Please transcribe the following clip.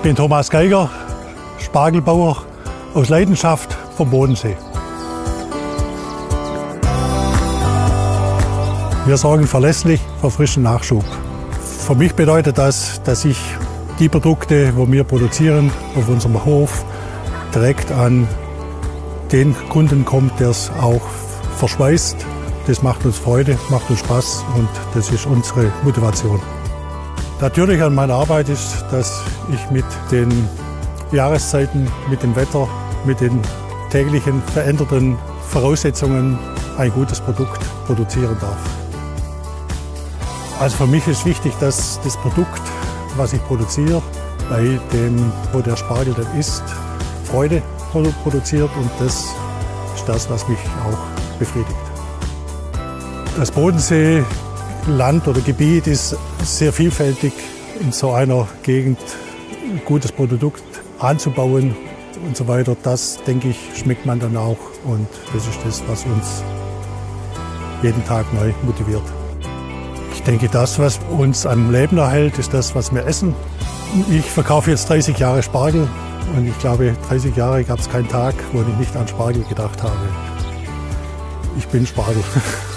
bin Thomas Geiger, Spargelbauer aus Leidenschaft vom Bodensee. Wir sorgen verlässlich für frischen Nachschub. Für mich bedeutet das, dass ich die Produkte, die wir produzieren, auf unserem Hof direkt an den Kunden kommt, der es auch verschweißt. Das macht uns Freude, macht uns Spaß und das ist unsere Motivation. Natürlich an meiner Arbeit ist, dass ich mit den Jahreszeiten, mit dem Wetter, mit den täglichen veränderten Voraussetzungen ein gutes Produkt produzieren darf. Also für mich ist wichtig, dass das Produkt, was ich produziere, bei dem, wo der Spargel dann ist, Freude produziert und das ist das, was mich auch befriedigt. Das Bodensee-Land oder Gebiet ist sehr vielfältig. In so einer Gegend ein gutes Produkt anzubauen und so weiter, das, denke ich, schmeckt man dann auch und das ist das, was uns jeden Tag neu motiviert. Ich denke, das, was uns am Leben erhält, ist das, was wir essen. Ich verkaufe jetzt 30 Jahre Spargel und ich glaube, 30 Jahre gab es keinen Tag, wo ich nicht an Spargel gedacht habe. Ich bin Spargel.